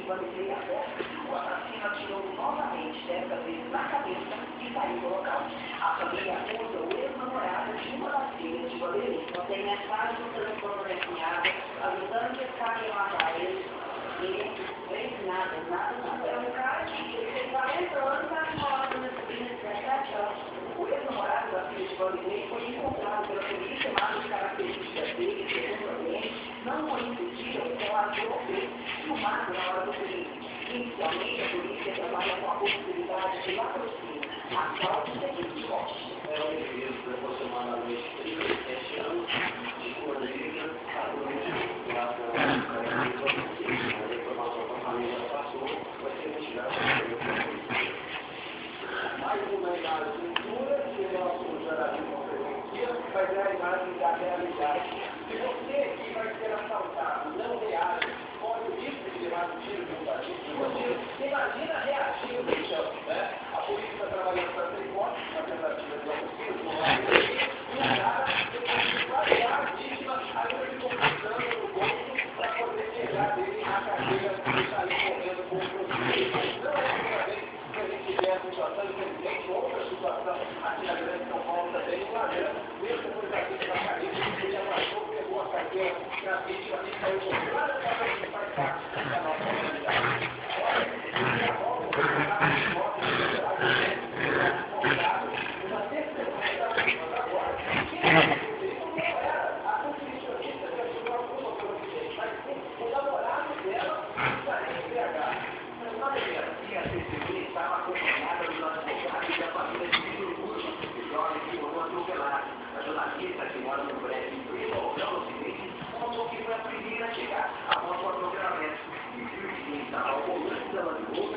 esbandejei a festa, o assassino atirou novamente, dessa vez na cabeça, e saiu do local. A família acusa o ex-namorado de uma das filhas de Valerie. Tem mensagem no telefone da minha cunhada, avisando que esse cara ia matar ele. E fez nada. É um cara que tem 40 anos, está namorando minha sobrinha de 17 anos. O ex-namorado da filha de Valerie foi encontrado pela polícia, mas as características dele, segundo não coincidiam com a de filmado na hora do crime. Inicialmente, a polícia trabalha com a possibilidade de latrocínio, assalto e delito de morte. É um indivíduo de aproximadamente 37 anos, de cor negra, adulto, a informação que a família passou vai ser investigada pela polícia. Mais uma imagem de pintura, que é o jornalismo presencia, vai ver a imagem da realidade. Se você que vai ser assaltado não reage, corre o risco de levar um tiro de um bandido, imagina reagir no chão, né? A polícia está trabalhando para ser forte na tentativa de homicídio, e o cara, depois de variar a vítima, ainda ficou pisando no bolso para poder tirar dele a carteira e sair correndo com o produto. Não é a primeira vez que a gente vê a situação, infelizmente, outra situação aqui na Grande São Paulo também, um ladrão, mesmo depois da vítima cair, ele abaixou, pegou a carteira da vítima e saiu correndo. Nada que faz parte da nossa realidade. A jornalista que mora no prédio local no seguinte, contou que foi a primeira a chegar após o atropelamento. E viu que quem estava ao volante da Land Rover